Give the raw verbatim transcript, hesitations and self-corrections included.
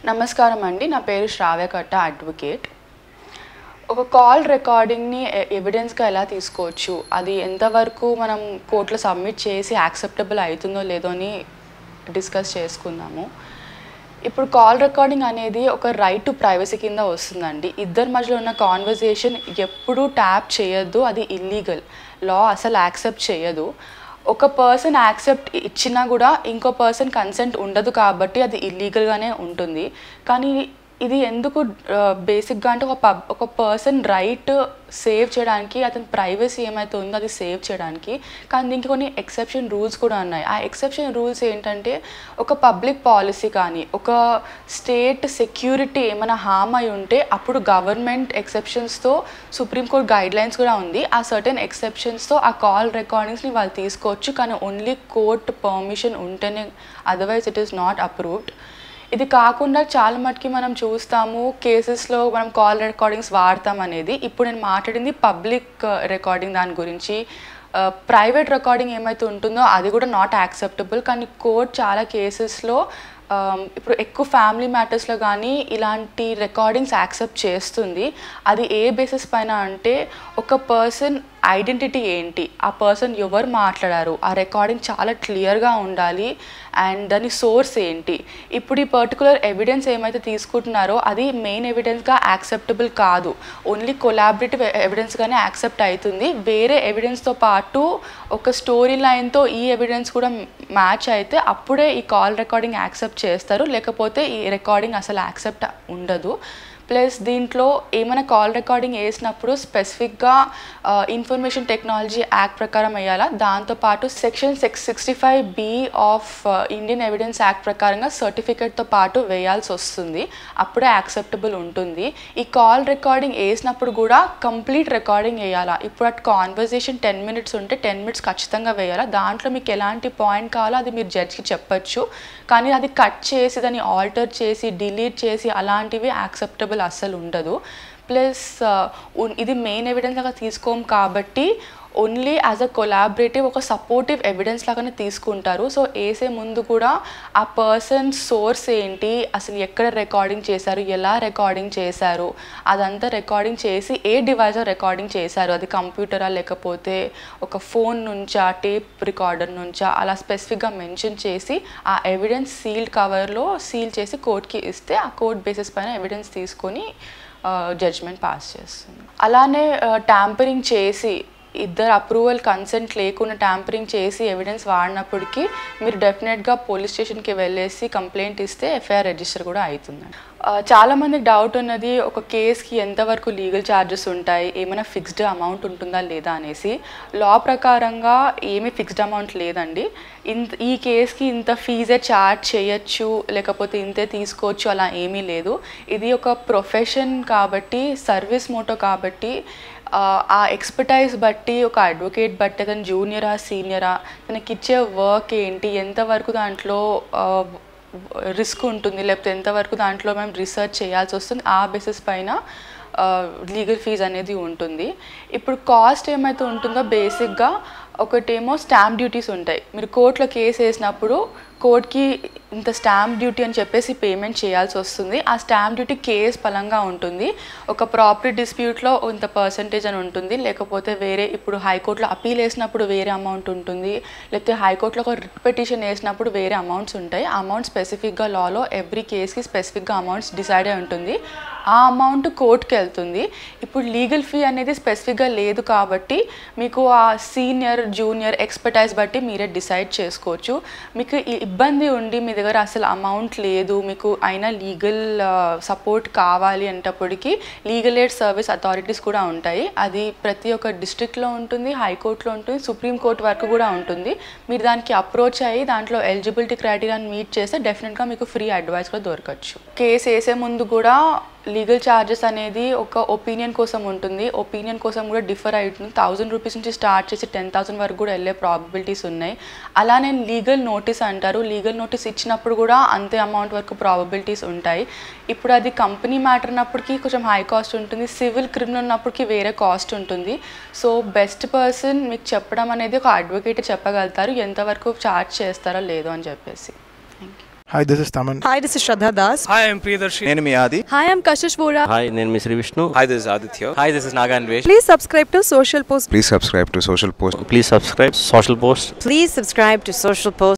నమస్కారం అండి. నా పేరు శ్రావ్య కట్ట అడ్వకేట్. ఒక కాల్ రికార్డింగ్‌ని ఎ ఎవిడెన్స్‌గా ఎలా తీసుకోవచ్చు, అది ఎంతవరకు మనం కోర్టులో సబ్మిట్ చేసి యాక్సెప్టబుల్ అవుతుందో లేదో అని డిస్కస్ చేసుకుందాము. ఇప్పుడు కాల్ రికార్డింగ్ అనేది ఒక రైట్ టు ప్రైవసీ కింద వస్తుందండి. ఇద్దరి మధ్యలో ఉన్న కాన్వర్జేషన్ ఎప్పుడూ ట్యాప్ చేయొద్దు, అది ఇల్లీగల్. లా అసలు యాక్సెప్ట్ చేయదు. ఒక పర్సన్ యాక్సెప్ట్ ఇచ్చినా కూడా ఇంకో పర్సన్ కన్సెంట్ ఉండదు కాబట్టి అది ఇల్లీగల్గానే ఉంటుంది. కానీ ఇది ఎందుకు బేసిక్గా అంటే ఒక పబ్ ఒక పర్సన్ రైట్ సేవ్ చేయడానికి, అతని ప్రైవసీ ఏమైతే ఉందో అది సేవ్ చేయడానికి. కానీ దీనికి కొన్ని ఎక్సెప్షన్ రూల్స్ కూడా ఉన్నాయి. ఆ ఎక్సెప్షన్ రూల్స్ ఏంటంటే, ఒక పబ్లిక్ పాలసీ కానీ ఒక స్టేట్ సెక్యూరిటీ ఏమైనా హామ్ అయి ఉంటే అప్పుడు గవర్నమెంట్ ఎక్సెప్షన్స్తో సుప్రీంకోర్టు గైడ్ లైన్స్ కూడా ఉంది. ఆ సర్టెన్ ఎక్సెప్షన్స్తో ఆ కాల్ రికార్డింగ్స్ని వాళ్ళు తీసుకోవచ్చు, కానీ ఓన్లీ కోర్ట్ పర్మిషన్ ఉంటేనే, otherwise it is not approved. ఇది కాకుండా చాలా మటుకి మనం చూస్తాము కేసెస్లో మనం కాల్ రికార్డింగ్స్ వాడతాం అనేది. ఇప్పుడు నేను మాట్లాడింది పబ్లిక్ రికార్డింగ్ దాని గురించి. ప్రైవేట్ రికార్డింగ్ ఏమైతే ఉంటుందో అది కూడా నాట్ యాక్సెప్టబుల్. కానీ కోర్ట్ చాలా కేసెస్లో ఇప్పుడు ఎక్కువ ఫ్యామిలీ మ్యాటర్స్లో కానీ ఇలాంటి రికార్డింగ్స్ యాక్సెప్ట్ చేస్తుంది. అది ఏ బేసిస్ పైన అంటే, ఒక పర్సన్ ఐడెంటిటీ ఏంటి, ఆ పర్సన్ ఎవరు మాట్లాడారు, ఆ రికార్డింగ్ చాలా క్లియర్గా ఉండాలి. అండ్ దాని సోర్స్ ఏంటి. ఇప్పుడు ఈ పర్టికులర్ ఎవిడెన్స్ ఏమైతే తీసుకుంటున్నారో అది మెయిన్ ఎవిడెన్స్గా యాక్సెప్టబుల్ కాదు, ఓన్లీ కొలాబరేటివ్ ఎవిడెన్స్గానే యాక్సెప్ట్ అవుతుంది. వేరే ఎవిడెన్స్తో పాటు ఒక స్టోరీ లైన్తో ఈ ఎవిడెన్స్ కూడా మ్యాచ్ అయితే అప్పుడే ఈ కాల్ రికార్డింగ్ యాక్సెప్ట్ చేస్తారు, లేకపోతే ఈ రికార్డింగ్ అసలు యాక్సెప్ట్ ఉండదు. ప్లస్ దీంట్లో ఏమైనా కాల్ రికార్డింగ్ వేసినప్పుడు స్పెసిఫిక్గా ఇన్ఫర్మేషన్ టెక్నాలజీ యాక్ట్ ప్రకారం వేయాలా, దాంతోపాటు section six sixty five B of Indian evidence act ప్రకారంగా సర్టిఫికేట్తో పాటు వేయాల్సి వస్తుంది, అప్పుడే యాక్సెప్టబుల్ ఉంటుంది. ఈ కాల్ రికార్డింగ్ వేసినప్పుడు కూడా కంప్లీట్ రికార్డింగ్ వేయాలా. ఇప్పుడు అట్ కాన్వర్జేషన్ టెన్ మినిట్స్ ఉంటే టెన్ మినిట్స్ ఖచ్చితంగా వేయాలా. దాంట్లో మీకు ఎలాంటి పాయింట్ కావాలో అది మీరు జడ్జ్కి చెప్పచ్చు, కానీ అది కట్ చేసి దాన్ని ఆల్టర్ చేసి డిలీట్ చేసి అలాంటివి యాక్సెప్టబుల్ అస్సలు ఉండదు. ప్లస్ ఇది మెయిన్ ఎవిడెన్స్ లాగా తీసుకోం కాబట్టి ఓన్లీ యాజ్ అ కొలాబరేటివ్ ఒక సపోర్టివ్ ఎవిడెన్స్ లాగానే తీసుకుంటారు. సో వేసే ముందు కూడా ఆ పర్సన్ సోర్స్ ఏంటి, అసలు ఎక్కడ రికార్డింగ్ చేశారు, ఎలా రికార్డింగ్ చేశారు, అదంతా రికార్డింగ్ చేసి ఏ డివైజర్ రికార్డింగ్ చేశారు, అది కంప్యూటరా లేకపోతే ఒక ఫోన్ నుంచా టేప్ రికార్డర్ నుంచా, అలా స్పెసిఫిక్గా మెన్షన్ చేసి ఆ ఎవిడెన్స్ సీల్డ్ కవర్లో సీల్ చేసి కోర్ట్కి ఇస్తే ఆ కోర్ట్ బేసిస్ పైన ఎవిడెన్స్ తీసుకొని జడ్జ్మెంట్ పాస్ చేస్తుంది. అలానే ట్యాంపరింగ్ చేసి ఇద్దరు అప్రూవల్ కన్సెంట్ లేకుండా ట్యాంపరింగ్ చేసి ఎవిడెన్స్ వాడినప్పటికీ మీరు డెఫినెట్గా పోలీస్ స్టేషన్కి వెళ్ళేసి కంప్లైంట్ ఇస్తే ఎఫ్ఐఆర్ రిజిస్టర్ కూడా అవుతుంది. చాలామందికి డౌట్ ఉన్నది, ఒక కేసుకి ఎంతవరకు లీగల్ ఛార్జెస్ ఉంటాయి, ఏమైనా ఫిక్స్డ్ అమౌంట్ ఉంటుందా లేదా అనేసి. లా ప్రకారంగా ఏమీ ఫిక్స్డ్ అమౌంట్ లేదండి. ఇంత ఈ కేసుకి ఇంత ఫీజే ఛార్జ్ చేయొచ్చు లేకపోతే ఇంతే తీసుకోవచ్చు అలా ఏమీ లేదు. ఇది ఒక ప్రొఫెషన్ కాబట్టి, సర్వీస్ మోటో కాబట్టి ఆ ఎక్స్పర్టైజ్ బట్టి ఒక అడ్వకేట్ బట్టి అతను జూనియరా సీనియరా, తనకి ఇచ్చే వర్క్ ఏంటి, ఎంతవరకు దాంట్లో రిస్క్ ఉంటుంది, లేకపోతే ఎంతవరకు దాంట్లో మేము రీసెర్చ్ చేయాల్సి వస్తుంది, ఆ బేసిస్ పైన లీగల్ ఫీజ్ అనేది ఉంటుంది. ఇప్పుడు కాస్ట్ ఏమైతే ఉంటుందో బేసిక్గా ఒకటేమో స్టాంప్ డ్యూటీస్ ఉంటాయి. మీరు కోర్టులో కేసు వేసినప్పుడు కోర్టుకి ఇంత స్టాంప్ డ్యూటీ అని చెప్పేసి పేమెంట్ చేయాల్సి వస్తుంది. ఆ స్టాంప్ డ్యూటీ కేస్ పరంగా ఉంటుంది. ఒక ప్రాపర్టీ డిస్ప్యూట్లో ఇంత పర్సంటేజ్ అని ఉంటుంది, లేకపోతే వేరే ఇప్పుడు హైకోర్టులో అపీల్ వేసినప్పుడు వేరే అమౌంట్ ఉంటుంది, లేకపోతే హైకోర్టులో ఒక రిట్ పిటిషన్ వేసినప్పుడు వేరే అమౌంట్స్ ఉంటాయి. ఆ అమౌంట్ స్పెసిఫిక్గా లాలో ఎవ్రీ కేస్కి స్పెసిఫిక్గా అమౌంట్స్ డిసైడ్ అయి ఉంటుంది. ఆ అమౌంట్ కోర్టుకి వెళ్తుంది. ఇప్పుడు లీగల్ ఫీ అనేది స్పెసిఫిక్గా లేదు కాబట్టి మీకు ఆ సీనియర్ జూనియర్ ఎక్స్పర్టైజ్ బట్టి మీరే డిసైడ్ చేసుకోవచ్చు. మీకు ఇబ్బంది ఉండి మీ దగ్గర అసలు అమౌంట్ లేదు, మీకు అయినా లీగల్ సపోర్ట్ కావాలి అంటప్పటికీ లీగల్ ఎయిడ్ సర్వీస్ అథారిటీస్ కూడా ఉంటాయి. అది ప్రతి ఒక్క డిస్ట్రిక్ట్లో ఉంటుంది, హైకోర్టులో ఉంటుంది, సుప్రీంకోర్టు వరకు కూడా ఉంటుంది. మీరు దానికి అప్రోచ్ అయ్యి దాంట్లో ఎలిజిబిలిటీ క్రైటీరియాని మీట్ చేస్తే డెఫినెట్గా మీకు ఫ్రీ అడ్వైస్ కూడా దొరకచ్చు. కేసు వేసే ముందు కూడా లీగల్ ఛార్జెస్ అనేది ఒక ఒపీనియన్ కోసం ఉంటుంది. ఒపీనియన్ కోసం కూడా డిఫర్ అవుతుంది. థౌజండ్ రూపీస్ నుంచి స్టార్ట్ చేసి టెన్ థౌసండ్ వరకు కూడా వెళ్ళే ప్రాబబిలిటీస్ ఉన్నాయి. అలానే లీగల్ నోటీస్ అంటారు. లీగల్ నోటీస్ ఇచ్చినప్పుడు కూడా అంతే అమౌంట్ వరకు ప్రాబబిలిటీస్ ఉంటాయి. ఇప్పుడు అది కంపెనీ మ్యాటర్ ఉన్నప్పటికీ కొంచెం హై కాస్ట్ ఉంటుంది, సివిల్ క్రిమినల్ ఉన్నప్పటికీ వేరే కాస్ట్ ఉంటుంది. సో బెస్ట్ పర్సన్ మీకు చెప్పడం అనేది ఒక అడ్వకేట్ చెప్పగలుగుతారు ఎంతవరకు ఛార్జ్ చేస్తారో లేదో అని చెప్పేసి. Thank you. Hi, this is Taman. Hi, this is Shraddha Das. Hi, I'm Priyadarshi. నేను మీ ఆది. Hi, I'm Kashish Vora. Hi, నేను మీ Shri Vishnu. Hi, this is Aditya. Hi, this is Naga Anvesh. Please subscribe to Social Post. Please subscribe to Social Post. Please subscribe Social Post. Please subscribe to Social Post.